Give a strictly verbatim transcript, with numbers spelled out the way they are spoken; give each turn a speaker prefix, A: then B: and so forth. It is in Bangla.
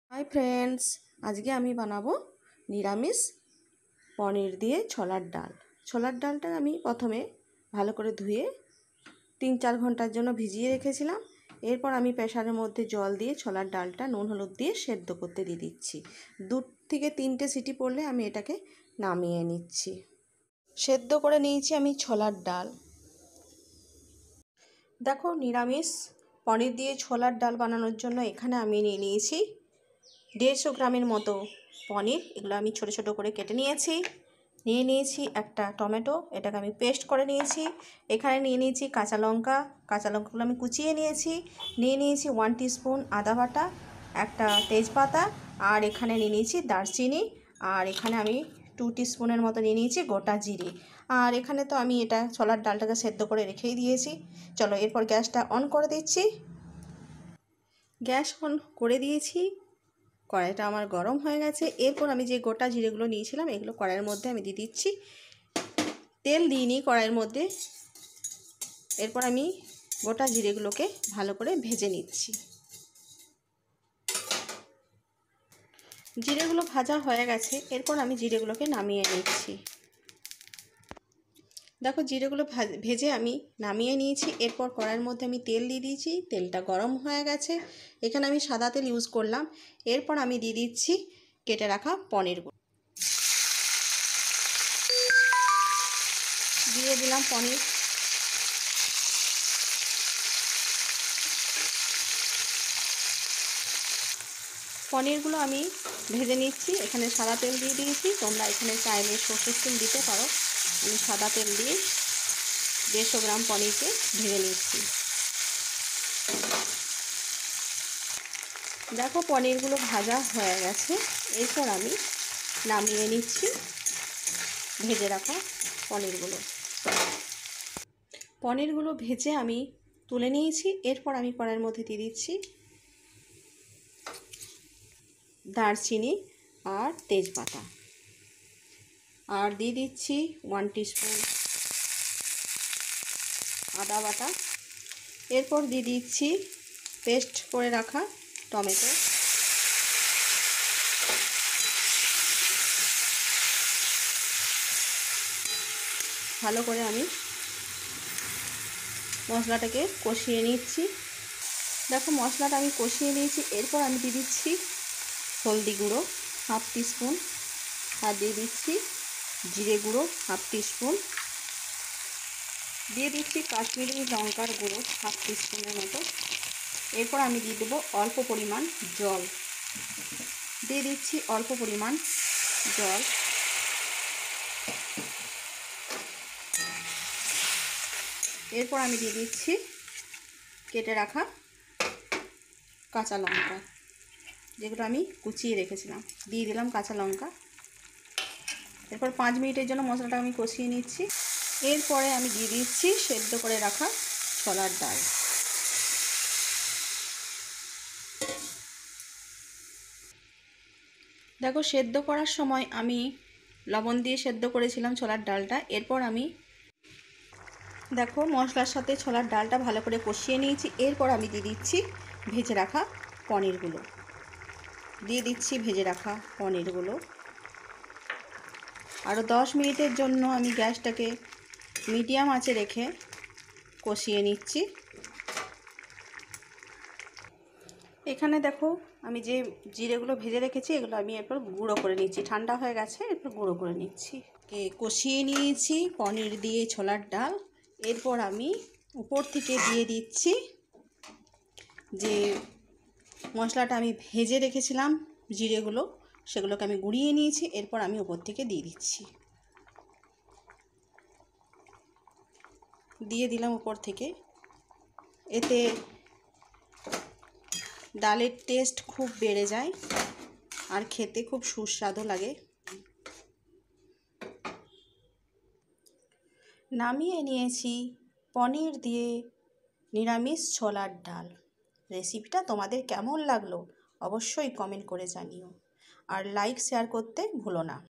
A: হাই ফ্রেন্ডস, আজকে আমি বানাবো নিরামিষ পনির দিয়ে ছোলার ডাল। ছোলার ডালটা আমি প্রথমে ভালো করে ধুয়ে তিন চার ঘন্টার জন্য ভিজিয়ে রেখেছিলাম। এরপর আমি প্রেসারের মধ্যে জল দিয়ে ছোলার ডালটা নুন হলুদ দিয়ে সেদ্ধ করতে দিয়ে দিচ্ছি। দু থেকে তিনটে সিটি পড়লে আমি এটাকে নামিয়ে নিচ্ছি। সেদ্ধ করে নিয়েছি আমি ছোলার ডাল। দেখো, নিরামিষ পনির দিয়ে ছোলার ডাল বানানোর জন্য এখানে আমি নিয়ে নিয়েছি দেড়শো গ্রামের মতো পনির। এগুলো আমি ছোট ছোট করে কেটে নিয়েছি। নিয়ে নিয়েছি একটা টমেটো, এটাকে আমি পেস্ট করে নিয়েছি। এখানে নিয়ে নিয়েছি কাঁচা লঙ্কা, কাঁচা লঙ্কাগুলো আমি কুচিয়ে নিয়েছি। নিয়ে নিয়েছি ওয়ান টিস্পুন আদা বাটা, একটা তেজপাতা, আর এখানে নিয়ে নিয়েছি দারচিনি, আর এখানে আমি টু টিস্পুনের মতো নিয়ে নিয়েছি গোটা জিরে। আর এখানে তো আমি এটা ছোলার ডালটাকে সেদ্ধ করে রেখেই দিয়েছি। চলো এরপর গ্যাসটা অন করে দিচ্ছি। গ্যাস অন করে দিয়েছি, কড়াইটা আমার গরম হয়ে গেছে। এরপর আমি যে গোটা জিরেগুলো নিয়েছিলাম এগুলো কড়াইয়ের মধ্যে আমি দিয়ে দিচ্ছি। তেল দিইনি কড়াইয়ের মধ্যে। এরপর আমি গোটা জিরেগুলোকে ভালো করে ভেজে নিচ্ছি। জিরেগুলো ভাজা হয়ে গেছে, এরপর আমি জিরেগুলোকে নামিয়ে নিচ্ছি। দেখো, জিরেগুলো ভেজে আমি নামিয়ে নিয়েছি। এরপর কড়াইয়ের মধ্যে আমি তেল দিয়ে দিয়েছি, তেলটা গরম হয়ে গেছে। এখানে আমি সাদা তেল ইউজ করলাম। এরপর আমি দিয়ে দিচ্ছি কেটে রাখা পনিরগুলো। দিয়ে দিলাম পনির। পনিরগুলো আমি ভেজে নিচ্ছি। এখানে সাদা তেল দিয়ে দিয়েছি, তোমরা এখানে চাইলে সরষের তেল দিতে পারো। আমি সাদা তেল দিয়ে দেড়শো গ্রাম পনিরকে ভেজে নিচ্ছি। দেখো, পনিরগুলো ভাজা হয়ে গেছে। এরপর আমি নামিয়ে নিচ্ছি ভেজে রাখা পনিরগুলো। পনিরগুলো ভেজে আমি তুলে নিয়েছি। এরপর আমি কড়াইয়ের মধ্যে দিয়ে দিচ্ছি দারচিনি আর তেজপাতা, আর দিয়ে দিচ্ছি ওয়ান টিস্পুন আদা বাটা। এরপর দিয়ে দিচ্ছি পেস্ট করে রাখা টমেটো। ভালো করে আমি মশলাটাকে কষিয়ে নিচ্ছি। দেখো, মশলাটা আমি কষিয়ে নিয়েছি। এরপর আমি দিয়ে দিচ্ছি হলদি গুঁড়ো হাফ টিস্পুন, আর দিয়ে দিচ্ছি জিরে গুঁড়ো হাফ টিস্পুন, দিয়ে দিচ্ছি কাশ্মীরি লঙ্কার গুঁড়ো হাফ টিস্পুনের মতো। এরপর আমি দিয়ে দেবো অল্প পরিমাণ জল। দিয়ে দিচ্ছি অল্প পরিমাণ জল। এরপর আমি দিয়ে দিচ্ছি কেটে রাখা কাঁচা লঙ্কা, যেগুলো আমি কুচিয়ে রেখেছিলাম। দিয়ে দিলাম কাঁচা লঙ্কা। এরপর পাঁচ মিনিটের জন্য মশলাটা আমি কষিয়ে নিচ্ছি। এরপরে আমি দিয়ে দিচ্ছি সেদ্ধ করে রাখা ছোলার ডাল। দেখো, সেদ্ধ করার সময় আমি লবণ দিয়ে সেদ্ধ করেছিলাম ছোলার ডালটা। এরপর আমি দেখো মশলার সাথে ছোলার ডালটা ভালো করে কষিয়ে নিয়েছি। এরপর আমি দিয়ে দিচ্ছি ভেজে রাখা পনিরগুলো। দিয়ে দিচ্ছি ভেজে রাখা পনিরগুলো। আরও দশ মিনিটের জন্য আমি গ্যাসটাকে মিডিয়াম আঁচে রেখে কষিয়ে নিচ্ছি। এখানে দেখো, আমি যে জিরেগুলো ভেজে রেখেছি এগুলো আমি এরপর গুঁড়ো করে নিচ্ছি। ঠান্ডা হয়ে গেছে, এরপর গুঁড়ো করে নিচ্ছি। কষিয়ে নিয়েছি পনির দিয়ে ছোলার ডাল। এরপর আমি উপর থেকে দিয়ে দিচ্ছি যে মশলাটা আমি ভেজে রেখেছিলাম জিরেগুলো, সেগুলোকে আমি গুঁড়িয়ে নিয়েছি। এরপর আমি উপর থেকে দিয়ে দিচ্ছি। দিয়ে দিলাম উপর থেকে। এতে ডালের টেস্ট খুব বেড়ে যায় আর খেতে খুব সুস্বাদু লাগে। নামিয়ে নিয়েছি পনির দিয়ে নিরামিষ ছোলার ডাল। রেসিপিটা তোমাদের কেমন লাগলো অবশ্যই কমেন্ট করে জানিও, আর লাইক শেয়ার করতে ভুলো না।